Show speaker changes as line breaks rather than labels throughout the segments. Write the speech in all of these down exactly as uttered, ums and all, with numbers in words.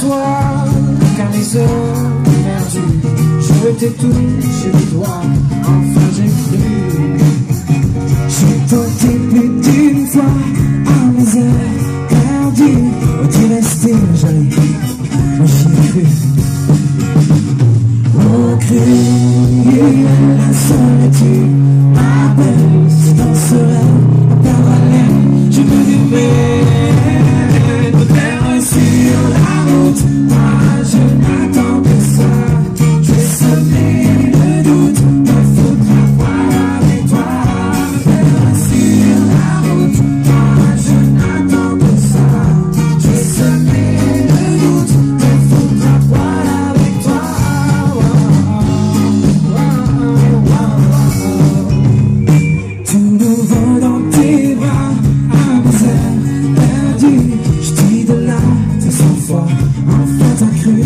toi, car les heures perdues, je t'ai touché les doigts, enfin j'ai cru. J'ai tenté plus d'une fois à mes heures perdues, oh tu restais jolie, moi j'y ai cru. Oh cru, la solitude, ma belle, si dans ce rêve, à perdre haleine, je me devais de terre sur la route. Moi je n'attends que ça, je vais semer le doute, me foutre à poil avec toi. De terre sur la route, moi je n'attends que ça, je vais semer le doute, me foutre à poil avec toi. Tout nouveau dans tes bras, à mes heures perdues, je dis de là, de cent fois, enfin t'as cru.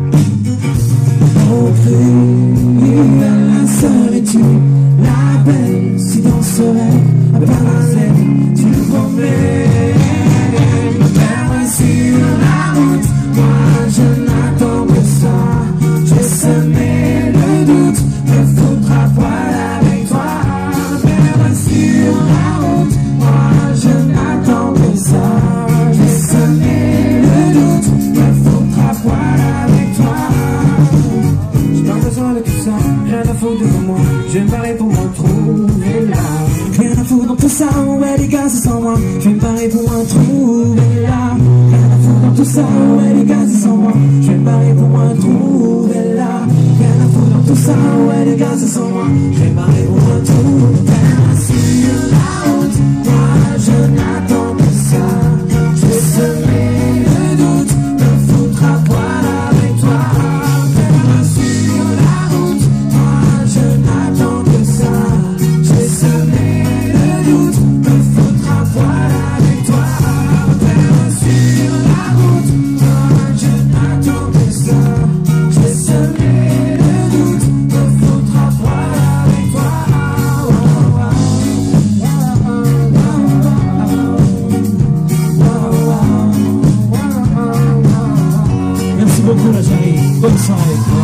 Oh cru, à la solitude, la belle, si dans ce rêve, à parallèle, tu le promets. Me perdre sur la route, moi je n'attends que ça, je vais semer le doute, me foutre à poil avec toi. Me perdre sur la route, moi je n'attends que ça, je vais semer le doute, me foutre à poil avec toi. J'ai pas besoin de tout ça, rien à foutre devant moi, je vais me barrer pour me retrouver là. Rien à foutre dans tout ça, ouais les gars c'est sans moi, je vais me barrer pour me retrouver là. Rien à foutre dans tout ça, ouais les gars c'est sans moi, je vais me barrer pour me retrouver là. Rien à foutre dans tout ça, ouais les gars c'est sans moi, je vais me barrer pour me retrouver là. Sur la route, moi je n'attends que ça, je vais semer le doute, me foutre à poil avec toi. Terre sur la route, moi je n'attends que ça, je vais semer le doute, me foutre à poil avec toi. Terre sur la route, moi je n'attends que ça, je vais semer le doute, me foutre à poil avec toi. Merci beaucoup la chérie, bonne soirée.